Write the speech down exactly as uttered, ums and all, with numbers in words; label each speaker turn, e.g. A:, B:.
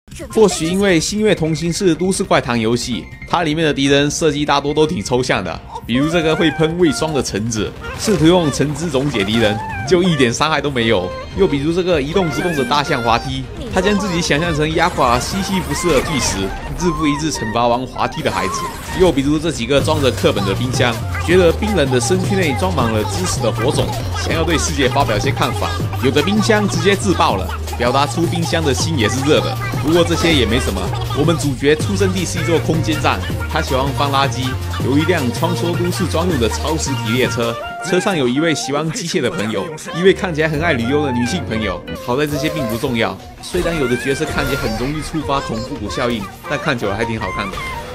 A: 或许因为《星月同行》是都市怪谈游戏，它里面的敌人设计大多都挺抽象的，比如这个会喷胃霜的橙子，试图用橙汁溶解敌人，就一点伤害都没有；又比如这个一动不动的大象滑梯，他将自己想象成压垮西西弗斯的巨石，日复一日惩罚玩滑梯的孩子；又比如这几个装着课本的冰箱，觉得冰冷的身躯内装满了知识的火种，想要对世界发表些看法；有的冰箱直接自爆了，表达出冰箱的心也是热的。不过这些也没什么，我们主角出生地是一座空间站，他喜欢放垃圾，有一辆穿梭都市专用的超实体列车，车上有一位喜欢机械的朋友，一位看起来很爱旅游的女性朋友。好在这些并不重要，虽然有的角色看起来很容易触发恐怖谷效应，但看久了还挺好看的。